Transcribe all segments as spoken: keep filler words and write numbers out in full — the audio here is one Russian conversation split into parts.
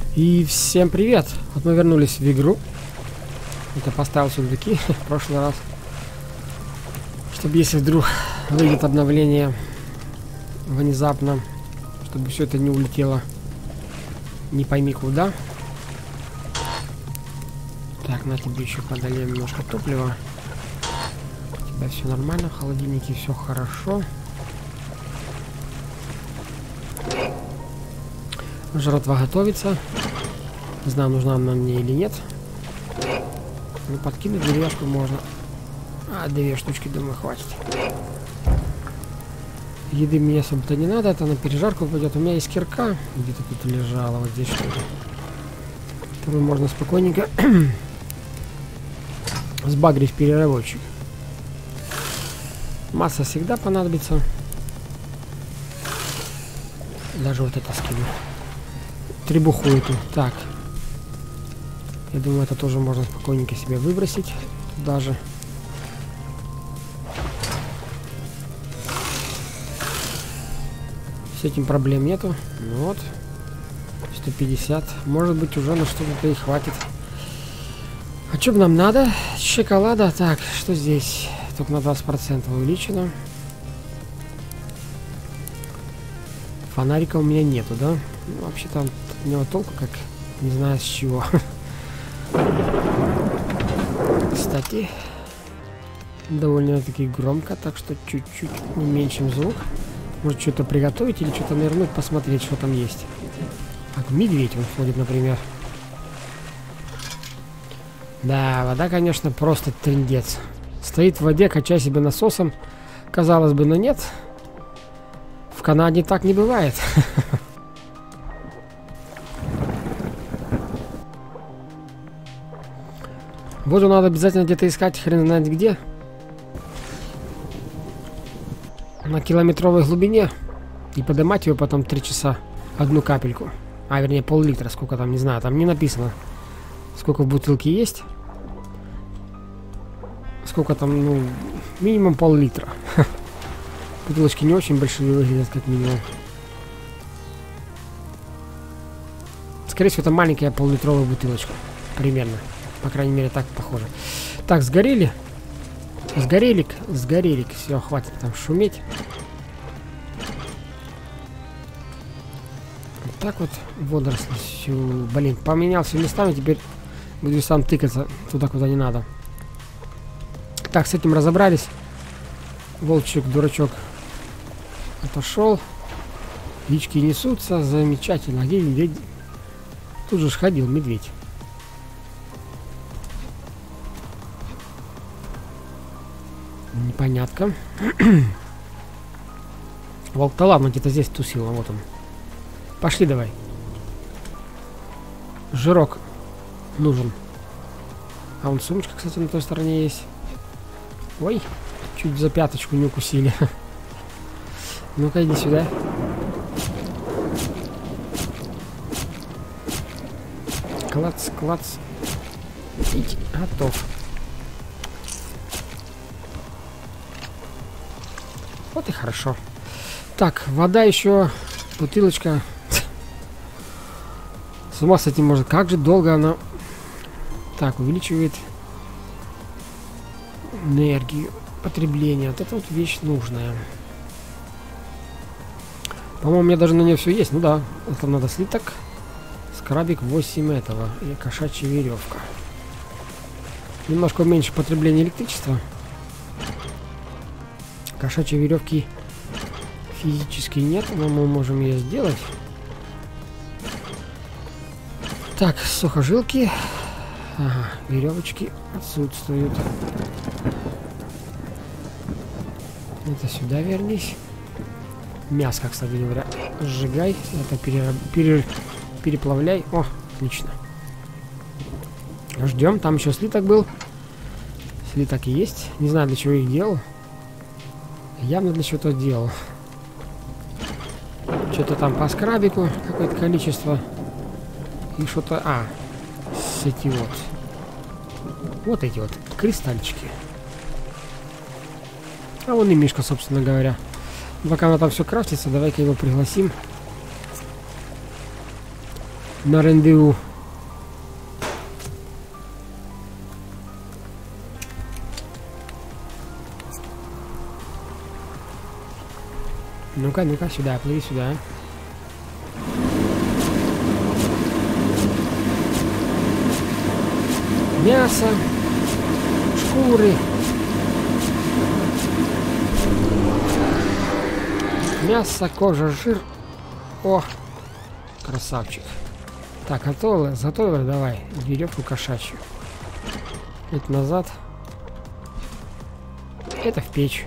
И всем привет! Вот мы вернулись в игру. Это поставил сундуки в прошлый раз. Чтобы если вдруг выйдет обновление внезапно, чтобы все это не улетело не пойми куда. Так, на тебе еще подолеем немножко топлива. У тебя все нормально, в холодильнике все хорошо. Жратва готовится. Не знаю, нужна она мне или нет. Ну, подкинуть деревяшку можно. А, две штучки, думаю, хватит. Еды мне особо-то не надо, это на пережарку пойдет. У меня есть кирка, где-то тут лежала, вот здесь что-то. Которую можно спокойненько сбагрить переработчик. Масса всегда понадобится. Даже вот это скину. Требуху эту. Так. Я думаю, это тоже можно спокойненько себе выбросить. Даже. С этим проблем нету. Ну вот. сто пятьдесят. Может быть, уже на что-то и хватит. А что нам надо? Шоколада. Так, что здесь? Только на двадцать процентов увеличено. Фонарика у меня нету, да? Ну, вообще-то от него толку как не знаю с чего. Кстати, довольно-таки громко, так что чуть-чуть уменьшим звук. Может что-то приготовить или что-то нырнуть, посмотреть, что там есть. Так, медведь он ходит, например. Да, вода, конечно, просто трындец. Стоит в воде, качая себе насосом. Казалось бы, но нет. В Канаде так не бывает. Воду надо обязательно где-то искать, хрен знает где. На километровой глубине. И поднимать ее потом три часа. Одну капельку. А, вернее, пол-литра. Сколько там, не знаю. Там не написано, сколько в бутылке есть. Сколько там, ну, минимум пол-литра. Бутылочки не очень большие выглядят, как минимум. Скорее всего, это маленькая пол-литровая бутылочка. Примерно. По крайней мере, так похоже. Так, сгорели. Сгорелик. Сгорелик. Все, хватит там шуметь. Вот так вот водоросли. Все, блин, поменялся местами. Теперь буду сам тыкаться туда, куда не надо. Так, с этим разобрались. Волчик, дурачок, отошел. Яички несутся. Замечательно. Где медведь? Тут же ходил медведь. Непонятно. Волк-то ладно, где-то здесь тусил, а вот он. Пошли давай. Жирок нужен. А вон сумочка, кстати, на той стороне есть. Ой, чуть за пяточку не укусили. Ну-ка, иди сюда. Клац, клац. И готов. Вот и хорошо. Так, вода еще. Бутылочка. С ума с этим может. Как же долго она... Так, увеличивает энергию, потребление. Вот это вот вещь нужная. По-моему, у меня даже на нее все есть. Ну да, это надо слиток. Скрабик восемь этого. И кошачья веревка. Немножко меньше потребления электричества. Кошачьей веревки физически нет, но мы можем ее сделать. Так, сухожилки. Ага, веревочки отсутствуют. Это сюда вернись. Мяско, кстати говоря, сжигай. Это перераб... пере... переплавляй. О, отлично. Ждем. Там еще слиток был. Слиток есть. Не знаю, для чего их делал. Явно для чего-то делал. Что-то там по скрабику. Какое-то количество. И что-то... А, эти вот. Вот эти вот кристальчики. А вон и Мишка, собственно говоря. Пока она там все крафтится, давай-ка его пригласим. на рандеву. Ну-ка, ну-ка, сюда, плыви сюда. Мясо, шкуры. Мясо, кожа, жир. О, красавчик. Так, готово, готово, давай, веревку кошачью. Это назад. Это в печь.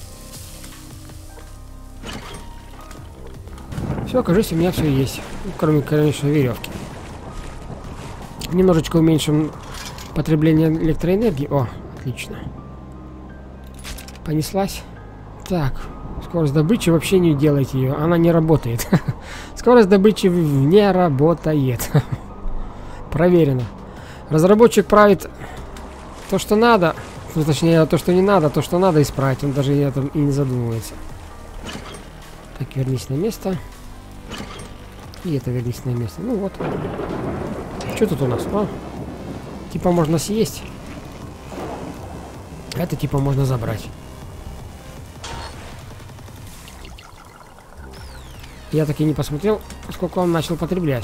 Все, кажется, у меня все есть. Ну, кроме, конечно, веревки. Немножечко уменьшим потребление электроэнергии. О, отлично. Понеслась. Так, скорость добычи, вообще не делайте ее. Она не работает. Скорость добычи не работает. Проверено. Разработчик правит то, что надо. Ну, точнее, то, что не надо, то, что надо исправить. Он даже об этом и не задумывается. Так, вернись на место. И это вернись на место. Ну вот. Что тут у нас? О, типа можно съесть. Это типа можно забрать. Я так и не посмотрел, сколько он начал потреблять.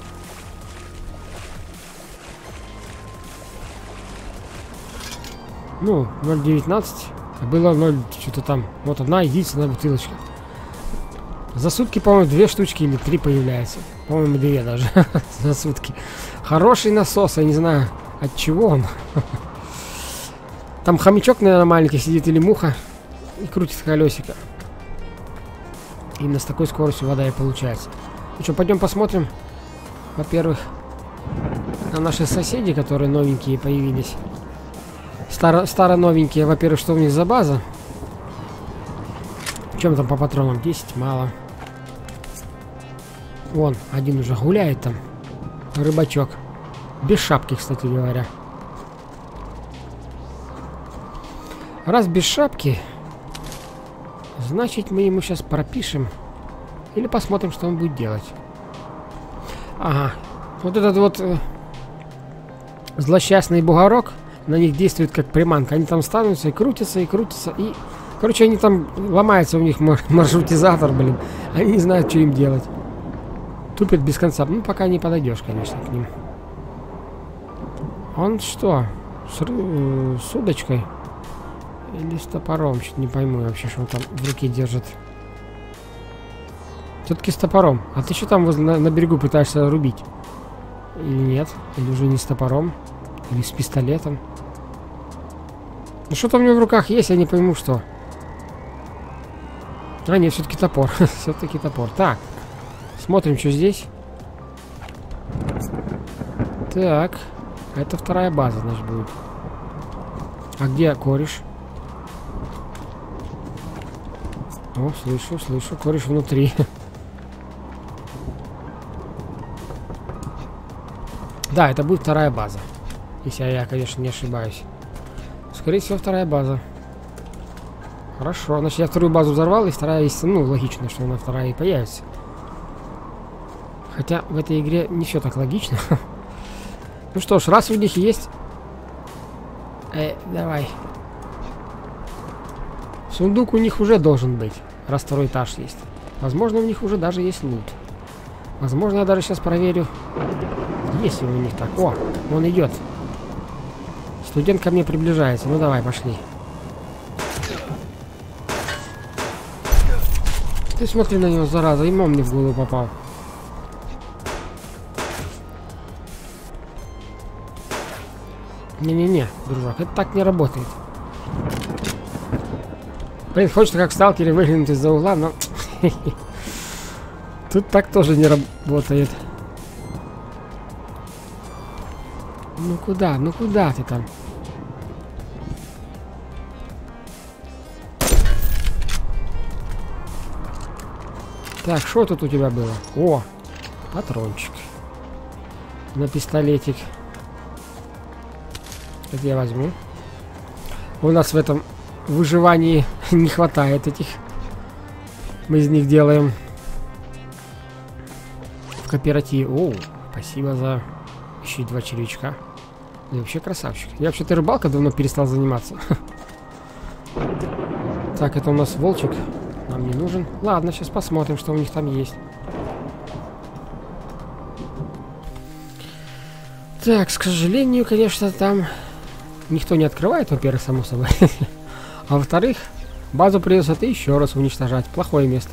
Ну, ноль девятнадцать. Было ноль что-то там. Вот одна единственная бутылочка. За сутки, по-моему, две штучки или три появляются. По-моему, две даже за сутки. Хороший насос, я не знаю, от чего он. Там хомячок, наверное, маленький сидит или муха и крутит колесико. Именно с такой скоростью вода и получается. Ну что, пойдем посмотрим. Во-первых, на наши соседи, которые новенькие появились. Старо, старо новенькие. Во-первых, что у них за база? Чем там по патронам? десять мало. Вон, один уже гуляет там. Рыбачок. Без шапки, кстати говоря. Раз без шапки, значит, мы ему сейчас пропишем. Или посмотрим, что он будет делать. Ага. Вот этот вот э, злосчастный бугорок на них действует как приманка. Они там станутся и крутятся, и крутятся, и... Короче, они там... Ломается у них маршрутизатор, блин. Они не знают, что им делать. Тупят без конца. Ну, пока не подойдешь, конечно, к ним. Он что? С, э, с удочкой? Или с топором? Чуть не пойму вообще, что он там в руке держит. Все-таки с топором. А ты что там возле, на, на берегу пытаешься рубить? Или нет? Или уже не с топором? Или с пистолетом? Ну что-то у него в руках есть, я не пойму, что. А, нет, все-таки топор. Все-таки топор. Так. Смотрим, что здесь. Так. Это вторая база, значит, будет. А где кореш? О, слышу, слышу. Кореш внутри. Да, это будет вторая база. Если я, конечно, не ошибаюсь. Скорее всего, вторая база. Хорошо. Значит, я вторую базу взорвал, и вторая есть. Ну, логично, что она вторая и появится. Хотя в этой игре не все так логично. Ну что ж, раз у них есть... Э, давай. Сундук у них уже должен быть, раз второй этаж есть. Возможно, у них уже даже есть лут. Возможно, я даже сейчас проверю, есть ли у них так. О, он идет. Студент ко мне приближается. Ну давай, пошли. Ты смотри на него, зараза, и мам мне в голову попал. Не-не-не, дружок, это так не работает. Блин, хочется как в сталкере выглянуть из-за угла, но... Тут так тоже не работает. Ну куда, ну куда ты там? Так, что тут у тебя было? О, патрончик. На пистолетик. Это я возьму. У нас в этом выживании не хватает этих. Мы из них делаем в кооперативе. О, Спасибо за еще и два червячка. Да и вообще красавчик. Я вообще-то рыбалкой давно перестал заниматься. Так, это у нас волчик. Нам не нужен. Ладно, сейчас посмотрим, что у них там есть. Так, к сожалению, конечно, там никто не открывает, во-первых, само собой. А во-вторых, базу придется ты еще раз уничтожать. Плохое место.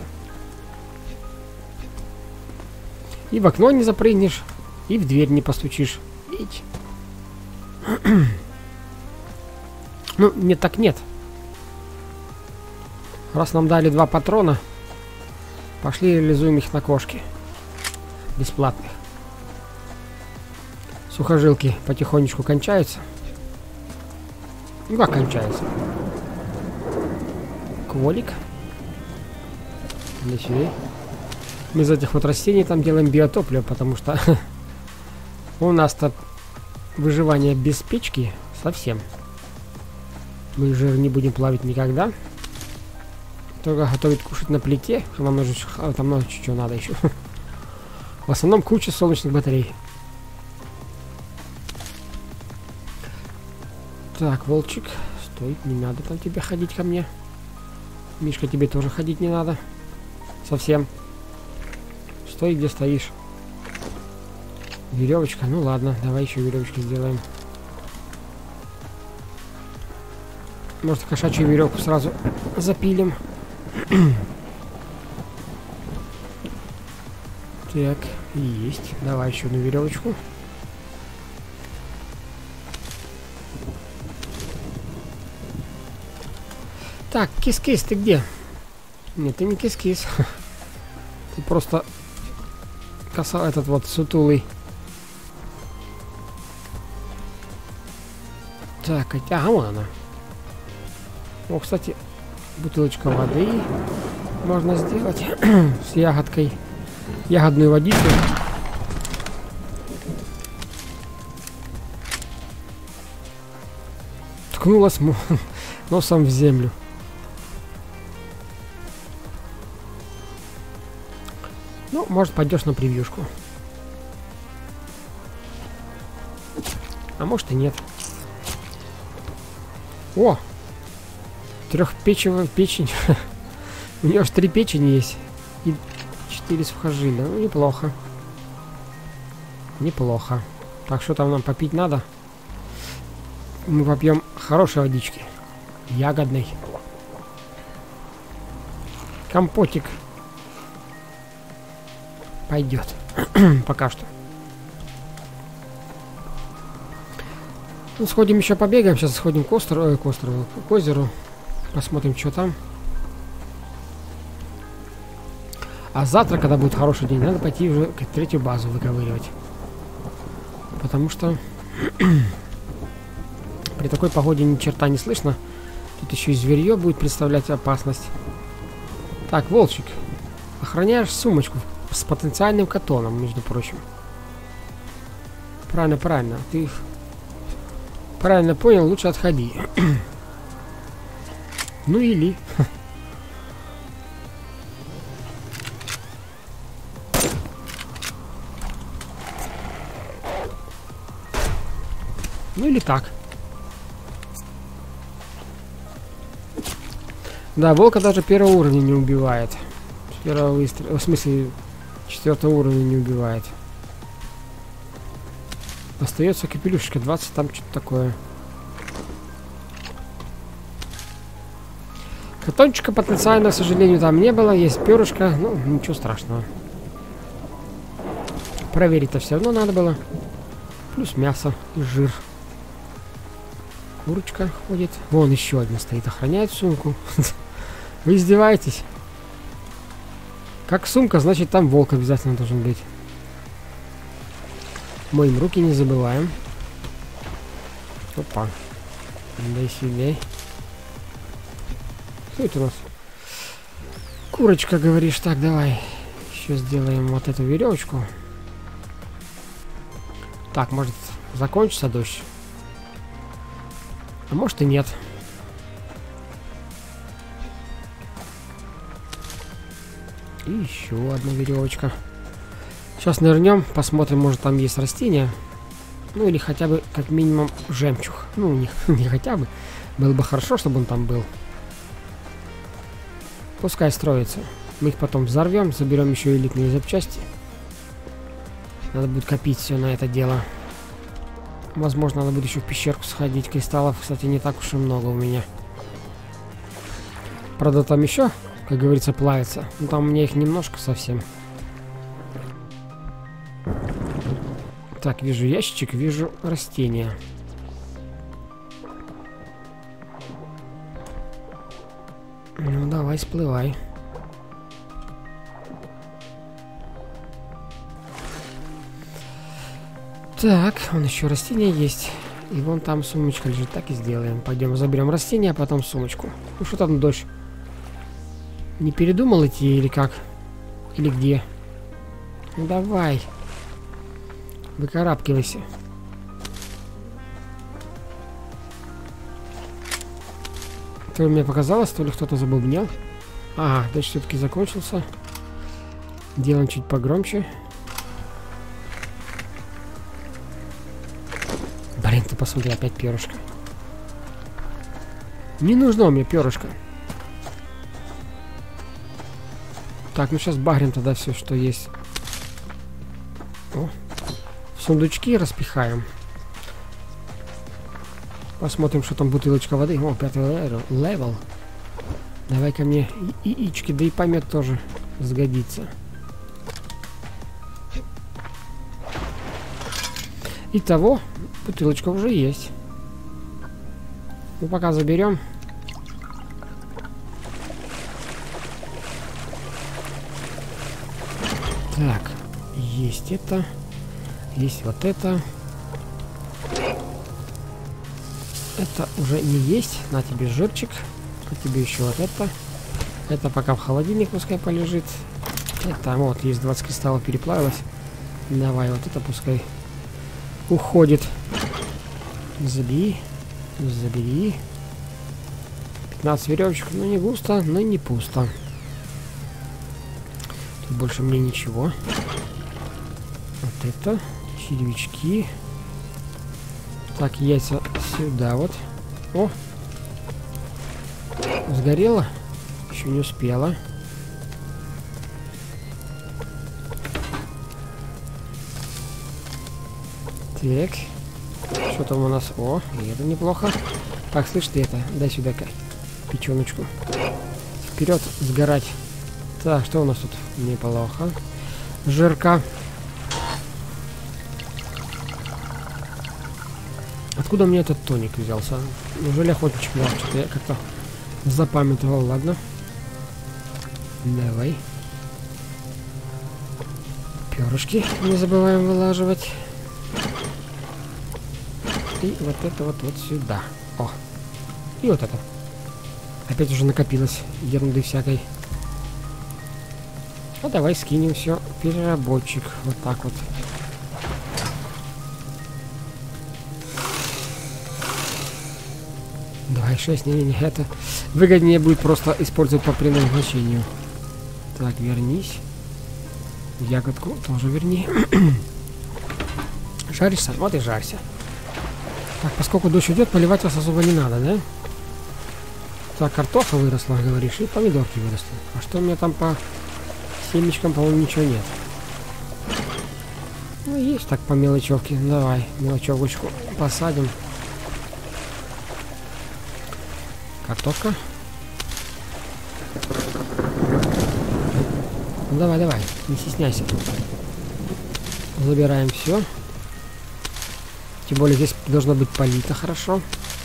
И в окно не запрыгнешь, и в дверь не постучишь. Видите? Ну, нет, так нет. Раз нам дали два патрона, пошли реализуем их на кошки. Бесплатных. Сухожилки потихонечку кончаются. Ну как кончаются? Кволик. Для чего? Мы из этих вот растений там делаем биотопливо, потому что у нас-то выживание без печки совсем. Мы жир не будем плавить никогда. Только готовить, кушать на плите. Нам много, там много чего надо еще. В основном куча солнечных батарей. Так, волчик, стой, не надо там тебе ходить ко мне. Мишка, тебе тоже ходить не надо. Совсем. Стой, где стоишь. Веревочка, ну ладно, давай еще веревочки сделаем. Может, кошачью веревку сразу запилим. Так, есть. Давай еще одну веревочку. Так, кис-кис, ты где? Нет, ты не кис-кис. Ты просто косал этот вот сутулый. Так, ага, вон она. О, кстати, бутылочка воды можно сделать с ягодкой. Ягодную водицу. Ткнулась носом в землю. Ну, может, пойдешь на превьюшку. А может и нет. О! Трехпечевая печень. У нее аж три печени есть. И четыре сухожилия. Ну, неплохо. Неплохо. Так, что там нам попить надо? Мы попьем хорошей водички. Ягодной. Компотик. Пойдет. Пока что. Ну, сходим еще побегаем. Сейчас сходим к острову, э, к острову, к озеру. Посмотрим, что там. А завтра, когда будет хороший день, надо пойти уже к третью базу выковыривать. Потому что при такой погоде ни черта не слышно. Тут еще и зверье будет представлять опасность. Так, волчик. Охраняешь сумочку с потенциальным катоном, между прочим. Правильно, правильно. Ты правильно понял, лучше отходи. Ну или... Ну или так. Да, волка даже первого уровня не убивает. С первого выстрела... В смысле, четвертого уровня не убивает. Остается капелюшечка двадцать, там что-то такое. Катончика потенциально, к сожалению, там не было. Есть перышко. Ну, ничего страшного. Проверить-то все равно надо было. Плюс мясо и жир. Курочка ходит. Вон еще одна стоит, охраняет сумку. Вы издеваетесь? Как сумка, значит там волк обязательно должен быть. Моим руки не забываем. Опа. Дай сюда. Что это у нас? Курочка, говоришь. Так, давай. Еще сделаем вот эту веревочку. Так, может закончится дождь? А может и нет. И еще одна веревочка. Сейчас нырнем, посмотрим, может там есть растения. Ну или хотя бы, как минимум, жемчуг. Ну, не, не хотя бы. Было бы хорошо, чтобы он там был. Пускай строится. Мы их потом взорвем, заберем еще элитные запчасти. Надо будет копить все на это дело. Возможно, надо будет еще в пещерку сходить. Кристаллов, кстати, не так уж и много у меня. Правда, там еще, как говорится, плавится. Но там у меня их немножко совсем. Так, вижу ящичек, вижу растения. Ну, давай, всплывай. Так, вон еще растения есть. И вон там сумочка лежит. Так и сделаем. Пойдем заберем растения, а потом сумочку. Ну что там дождь? Не передумал идти или как? Или где? Ну давай. Выкарабкивайся. То ли мне показалось, то ли кто-то забубнил. Ага, дождь все-таки закончился. Делаем чуть погромче. Блин, ты посмотри, опять перышко. Не нужно у меня перышко. Так, ну сейчас багрим тогда все, что есть. О, в сундучки распихаем. Посмотрим, что там бутылочка воды. О, пятый левел. Давай ко мне яички, да и помет тоже сгодится. Итого, бутылочка уже есть. Ну, пока заберем. Так, есть это. Есть вот это. Это уже не есть. На тебе жирчик. А тебе еще вот это. Это пока в холодильник пускай полежит. Это вот, есть двадцать кристаллов, переплавилось. Давай, вот это пускай уходит. Забери. Забери. пятнадцать веревочек. Ну, не густо, но не пусто. Тут больше мне ничего. Вот это. Червячки. Так, яйца сюда вот. О! Сгорело? Еще не успела. Так. Что там у нас? О, и это неплохо. Так, слышь ты это, дай сюда-ка печеночку. Вперед, сгорать. Так, что у нас тут? Неплохо. Жирка. Откуда у меня этот тоник взялся? Неужели охотничек взял? Что-то я как-то запамятовал. Ладно. Давай. Перышки не забываем вылаживать. И вот это вот вот сюда. О. И вот это. Опять уже накопилось ерунды всякой. А давай скинем все. Переработчик. Вот так вот. Давай шесть. Не-не-не. Это выгоднее будет просто использовать по предназначению. Так, вернись. Ягодку тоже верни. Жаришься? Вот и жарься. Так, поскольку дождь идет, поливать вас особо не надо, да? Так, картофа выросла, говоришь, и помидорки выросли. А что у меня там по семечкам, по-моему, ничего нет. Ну, есть так по мелочевке. Давай, мелочевочку посадим. Картошка. Ну, давай, давай, не стесняйся. Забираем все. Тем более здесь должно быть полито хорошо.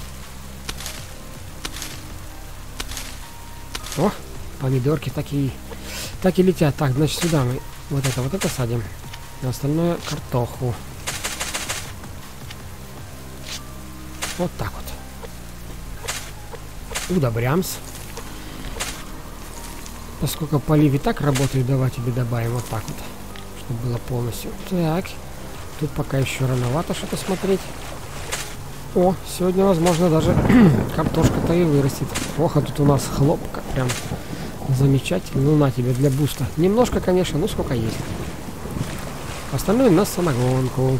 О, помидорки такие, так и летят. Так, значит, сюда мы вот это, вот это садим. А остальное картоху. Вот так вот. Удобрямс. Поскольку полив и так работает, давай тебе добавим вот так вот, чтобы было полностью. Так. Тут пока еще рановато что-то смотреть. О, сегодня, возможно, даже картошка-то и вырастет. Ох, а тут у нас хлопка. Прям замечательно. Ну, на тебе, для буста. Немножко, конечно, ну сколько есть. Остальное на самогонку.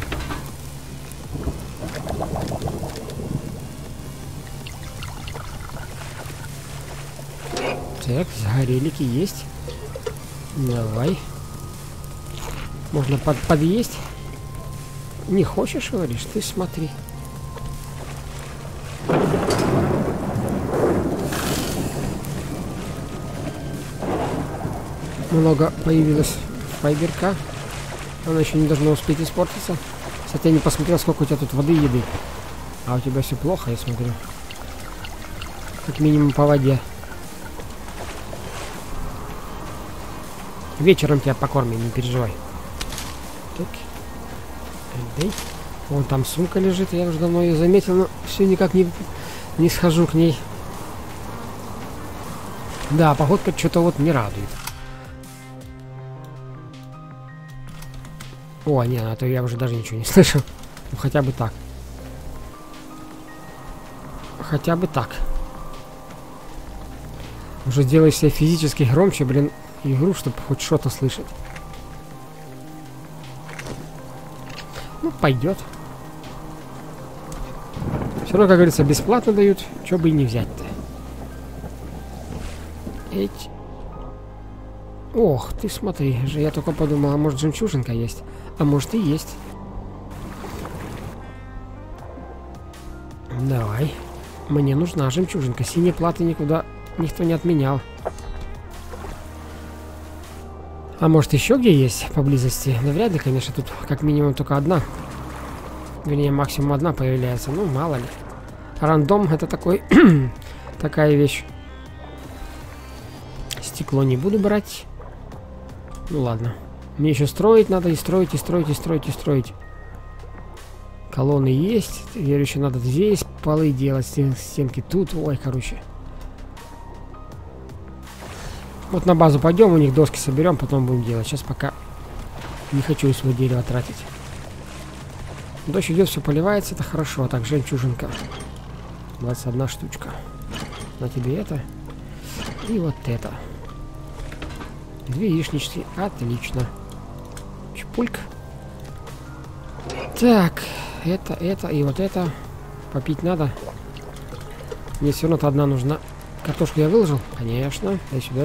Так, загорелики есть. Давай. Можно под подъесть. Не хочешь, говоришь? Ты смотри. Много появилось файберка. Она еще не должна успеть испортиться. Кстати, я не посмотрел, сколько у тебя тут воды и еды. А у тебя все плохо, я смотрю. Как минимум по воде. Вечером тебя покормим, не переживай. Так. Эй. Вон там сумка лежит, я уже давно ее заметил, но все никак не, не схожу к ней. Да, погодка что-то вот не радует. О, нет, а то я уже даже ничего не слышу. Ну, хотя бы так. Хотя бы так. Уже делаешь себя физически громче, блин, игру, чтобы хоть что-то слышать. Ну, пойдет. Все равно, как говорится, бесплатно дают. Че бы и не взять-то. Эть. Ох, ты смотри, же я только подумал, а может жемчужинка есть? А может и есть. Давай. Мне нужна жемчужинка. Синие платы никуда никто не отменял. А может еще где есть поблизости? Да вряд ли, конечно, тут как минимум только одна. Вернее, максимум одна появляется. Ну, мало ли. Рандом это такой такая вещь. Стекло не буду брать. Ну ладно. Мне еще строить надо, и строить, и строить, и строить, и строить. Колонны есть. Теперь еще надо здесь полы делать, стенки тут. Ой, короче. Вот на базу пойдем, у них доски соберем, потом будем делать. Сейчас пока не хочу свое дерево тратить. Дождь идет, все поливается, это хорошо. А так, жемчужинка. двадцать одна штучка. На тебе это. И вот это. Две яичнички. Отлично. Чпульк. Так, это, это и вот это. Попить надо. Мне все равно-то одна нужна. Картошку я выложил? Конечно. Дай сюда.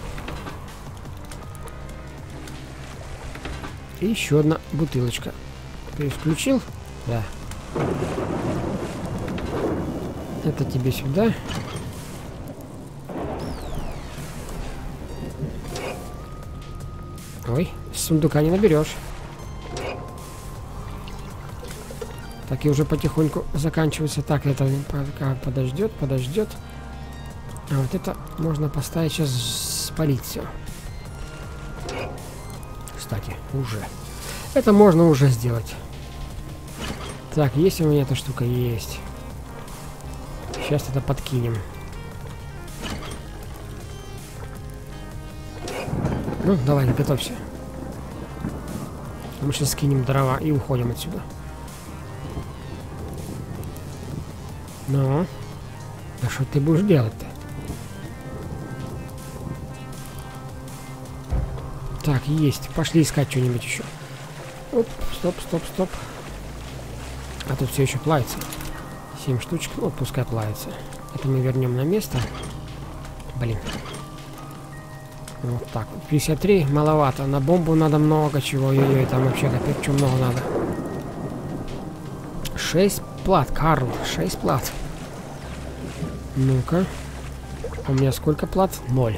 И еще одна бутылочка. Ты включил? Да. Это тебе сюда. Ой, с сундука не наберешь. Так, и уже потихоньку заканчивается. Так, это пока подождет, подождет. А вот это можно поставить сейчас, спалить все. Кстати, уже. Это можно уже сделать. Так, есть у меня эта штука? Есть. Сейчас это подкинем. Ну, давай, готовься. Мы сейчас скинем дрова и уходим отсюда. Ну, а что ты будешь делать-то? Так, есть. Пошли искать что-нибудь еще. Оп, стоп, стоп, стоп. А тут все еще плавится. семь штучек. Вот пускай плавится. Это мы вернем на место. Блин. Вот так вот. пятьдесят три маловато. На бомбу надо много чего. Ой-ой, там вообще капец, что много надо. шесть плат, Карл. шесть плат. Ну-ка. У меня сколько плат? Ноль.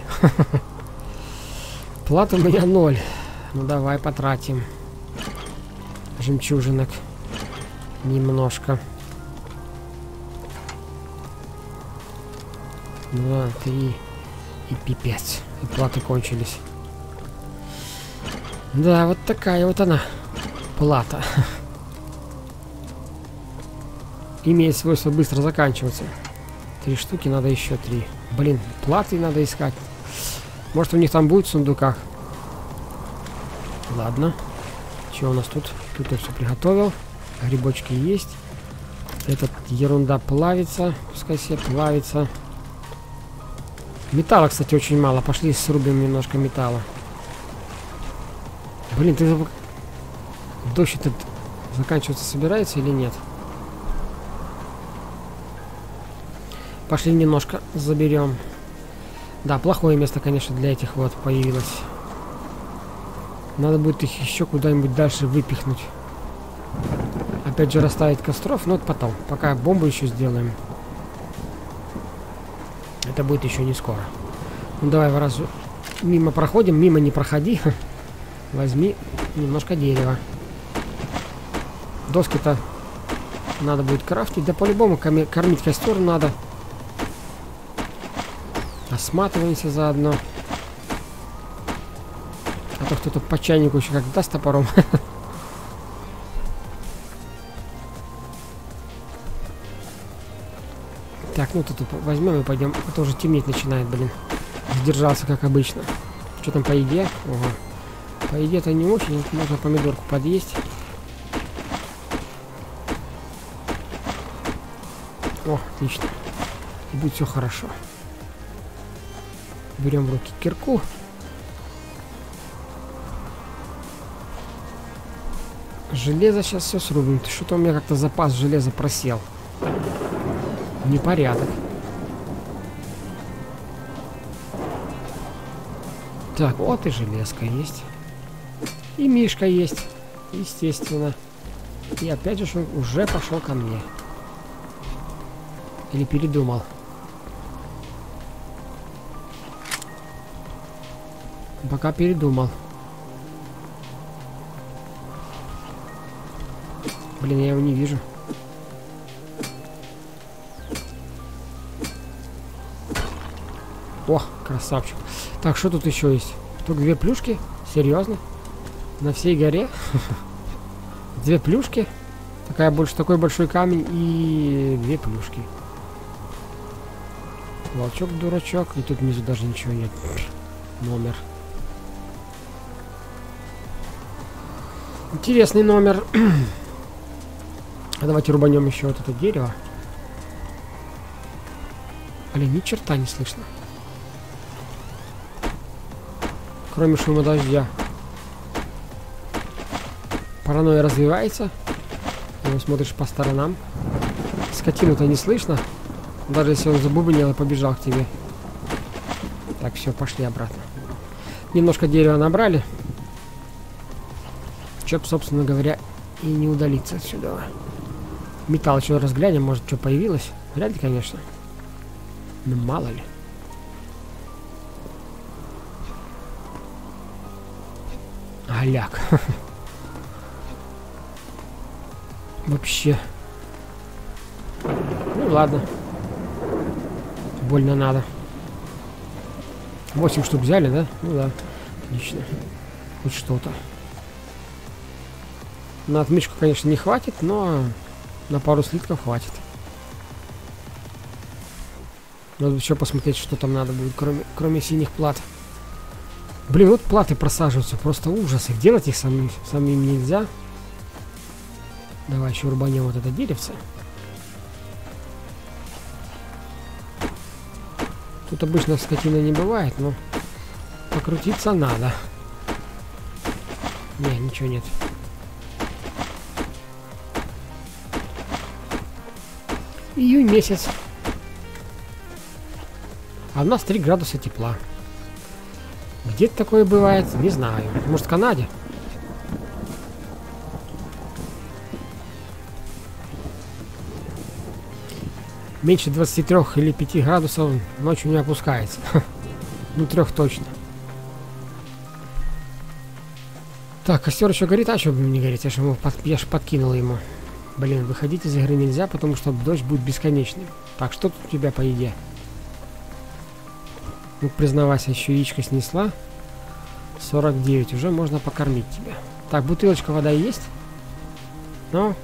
Плат у меня ноль. Ну давай потратим. Жемчужинок. Немножко. Два, три. И пипец. И платы кончились. Да, вот такая вот она. Плата. Имеет свойство быстро заканчиваться. Три штуки, надо еще три. Блин, платы надо искать. Может, у них там будет в сундуках. Ладно. Что у нас тут? Тут я все приготовил. Грибочки есть. Эта ерунда плавится. Пускай себе плавится. Металла, кстати, очень мало. Пошли срубим немножко металла. Блин, ты... Дождь этот заканчиваться собирается или нет? Пошли немножко заберем. Да, плохое место, конечно, для этих вот появилось. Надо будет их еще куда-нибудь дальше выпихнуть. Опять же расставить костров, но это потом. Пока бомбу еще сделаем. Это будет еще не скоро. Ну давай, раз мимо проходим, мимо не проходи. Возьми немножко дерева. Доски-то надо будет крафтить. Да по-любому кормить костер надо. Осматриваемся заодно. А то кто-то по чайнику еще как даст топором. Так, ну тут возьмем и пойдем. А то уже темнеть начинает, блин. Сдержался, как обычно. Что там по еде? Ого. По еде-то не очень. Можно помидорку подъесть. О, отлично. И будет все хорошо. Берем в руки кирку. Железо сейчас все срубим. Что-то у меня как-то запас железа просел. Непорядок. Так, вот и железка есть. И мишка есть. Естественно. И опять же он уже пошел ко мне. Или передумал. Пока передумал. Блин, я его не вижу. О, красавчик. Так, что тут еще есть? Только две плюшки? Серьезно? На всей горе? Две плюшки? Такая больше, такой большой камень и две плюшки. Волчок-дурачок. И тут внизу даже ничего нет. Номер. Интересный номер. А давайте рубанем еще вот это дерево. Блин, ни черта не слышно. Кроме шума дождя. Паранойя развивается. Ты смотришь по сторонам. Скотину-то не слышно. Даже если он забубнил и побежал к тебе. Так, все, пошли обратно. Немножко дерева набрали. Чтоб, собственно говоря, и не удалиться отсюда. Металл еще разглянем, может, что появилось. Вряд ли, конечно. Но мало ли. Аляк. Вообще. Ну ладно. Больно надо. восемь штук взяли, да? Ну да. Отлично. Хоть что-то. На отмычку, конечно, не хватит, но на пару слитков хватит. Надо еще посмотреть, что там надо будет, кроме, кроме синих плат. Блин, вот платы просаживаются, просто ужас. Их делать их самим, самим нельзя. Давай еще рубанем вот это деревце. Тут обычно скотина не бывает, но покрутиться надо. Не, ничего нет. Июнь месяц. А у нас три градуса тепла. Где такое бывает? Не знаю. Может, в Канаде? Меньше двадцати трёх или пяти градусов ночью не опускается. Ну, трех точно. Так, костер еще горит, а что бы не гореть? Я же ему под... я ж подкинул ему. Блин, выходить из игры нельзя, потому что дождь будет бесконечным. Так, что тут у тебя по еде? Ну, признавайся, еще яичко снесла. сорок девять, уже можно покормить тебя. Так, бутылочка вода есть? Ну?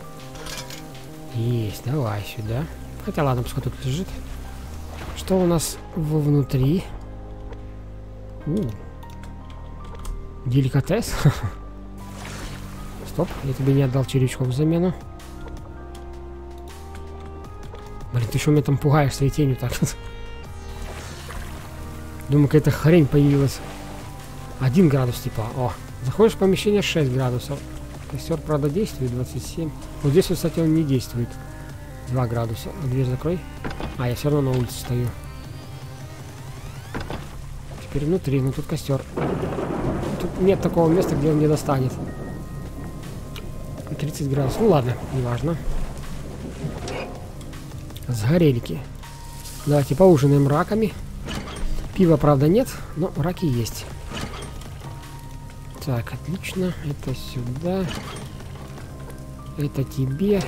Есть, давай сюда. Хотя ладно, пускай тут лежит. Что у нас вовнутри? У. Деликатес? Стоп, я тебе не отдал червячков в замену. Блин, ты что меня там пугаешь своей тенью так? Думаю, какая-то хрень появилась. Один градус тепла. О, заходишь в помещение, шесть градусов. Костер, правда, действует двадцать семь. Вот здесь, вот, кстати, он не действует. два градуса. Дверь закрой. А, я все равно на улице стою. Теперь внутри, ну тут костер. Тут нет такого места, где он не достанет. тридцать градусов. Ну ладно, неважно. Сгорельки. Давайте поужинаем раками. Пива, правда, нет, но раки есть. Так, отлично. Это сюда. Это тебе.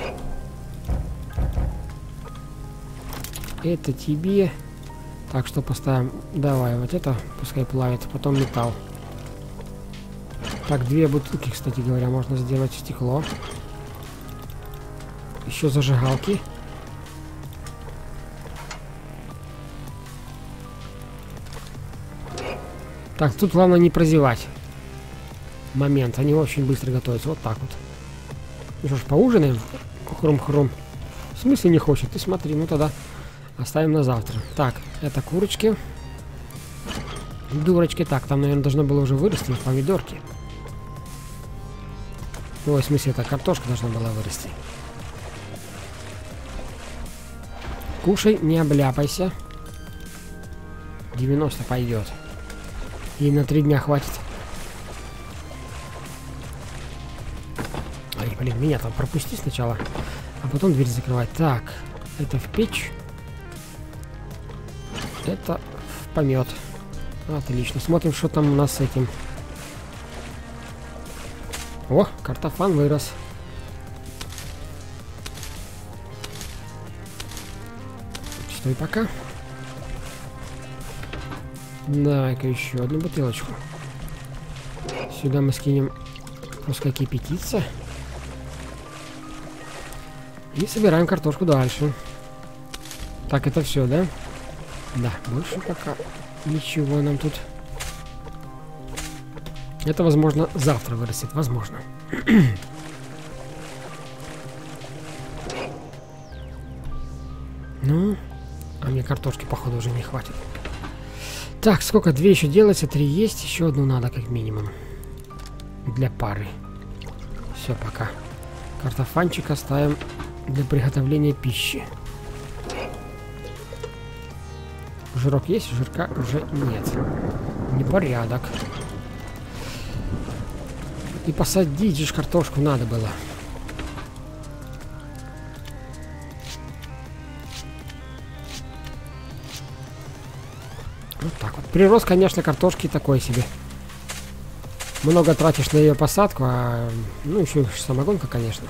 Это тебе. Так, что поставим? Давай, вот это пускай плавит. Потом металл. Так, две бутылки, кстати говоря, можно сделать в стекло. Еще зажигалки. Так, тут главное не прозевать момент. Они очень быстро готовятся. Вот так вот. Ну что ж, поужинаем? Хрум-хрум. В смысле не хочет? Ты смотри, ну тогда оставим на завтра. Так, это курочки. Дурочки. Так, там, наверное, должно было уже вырасти помидорки. Ой, в смысле, это картошка должна была вырасти. Кушай, не обляпайся. девяносто пойдет. И на три дня хватит. Ай, блин, меня там пропусти сначала, а потом дверь закрывать. Так, это в печь. Это в помет. Отлично. Смотрим, что там у нас с этим. О, картофан вырос. Стой пока. Давай-ка еще одну бутылочку. Сюда мы скинем, пускай кипятится. И собираем картошку дальше. Так, это все, да? Да, больше пока ничего нам тут. Это, возможно, завтра вырастет. Возможно. Ну, а мне картошки, походу, уже не хватит. Так, сколько? Две еще делается, три есть. Еще одну надо, как минимум. Для пары. Все, пока. Картофанчик оставим для приготовления пищи. Жирок есть? Жирка уже нет. Непорядок. И посадить же картошку надо было. Вот так вот. Прирост, конечно, картошки такой себе. Много тратишь на ее посадку, а... Ну, еще самогонка, конечно.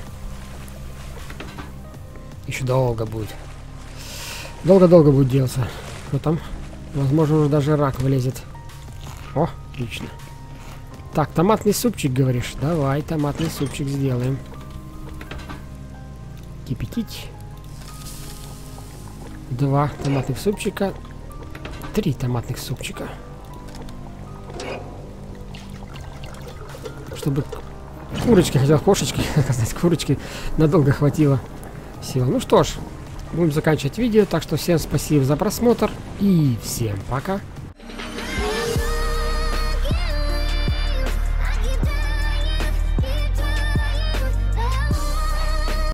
Еще долго будет. Долго-долго будет делаться. Что там? Возможно, уже даже рак вылезет. О, отлично. Так, томатный супчик, говоришь? Давай, томатный супчик сделаем. Кипятить. Два томатных супчика. Три томатных супчика. Чтобы курочки, хотел кошечки, сказать, курочки надолго хватило сил. Ну что ж, будем заканчивать видео. Так что всем спасибо за просмотр и всем пока.